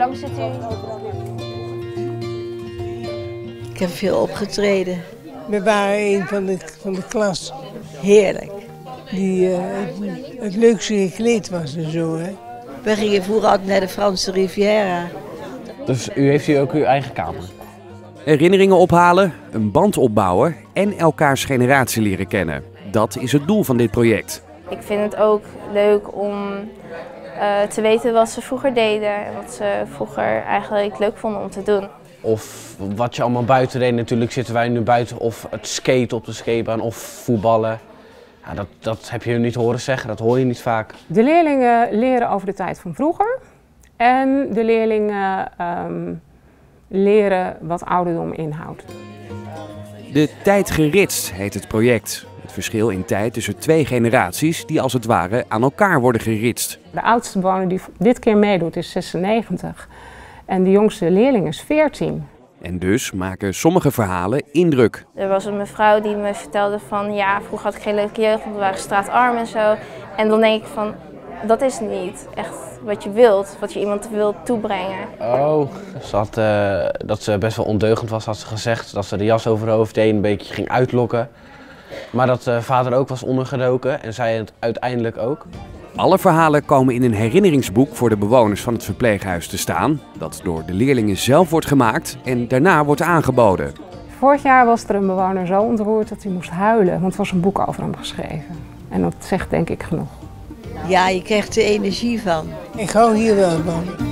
lang zit u? Ik heb veel opgetreden. We waren een van de klas. Heerlijk. Die het leukste gekleed was en zo, hè. We gingen vroeger altijd naar de Franse Riviera. Dus u heeft hier ook uw eigen kamer? Herinneringen ophalen, een band opbouwen en elkaars generatie leren kennen. Dat is het doel van dit project. Ik vind het ook leuk om te weten wat ze vroeger deden en wat ze vroeger eigenlijk leuk vonden om te doen. Of wat je allemaal buiten deed. Natuurlijk zitten wij nu buiten of het skaten op de skatebaan of voetballen. Ja, dat heb je niet horen zeggen, dat hoor je niet vaak. De leerlingen leren over de tijd van vroeger en de leerlingen leren wat ouderdom inhoudt. De tijd geritst heet het project. Het verschil in tijd tussen twee generaties die als het ware aan elkaar worden geritst. De oudste bewoner die dit keer meedoet is 96 en de jongste leerling is 14. En dus maken sommige verhalen indruk. Er was een mevrouw die me vertelde van ja, vroeger had ik geen leuke jeugd, want we waren straatarm en zo. En dan denk ik van, dat is niet echt wat je wilt, wat je iemand wilt toebrengen. Oh, ze had, dat ze best wel ondeugend was, had ze gezegd. Dat ze de jas over haar hoofd deed, een beetje ging uitlokken. Maar dat vader ook was ondergedoken en zij het uiteindelijk ook. Alle verhalen komen in een herinneringsboek voor de bewoners van het verpleeghuis te staan. Dat door de leerlingen zelf wordt gemaakt en daarna wordt aangeboden. Vorig jaar was er een bewoner zo ontroerd dat hij moest huilen, want er was een boek over hem geschreven. En dat zegt denk ik genoeg. Ja, je krijgt er energie van. Ik hou hier wel van.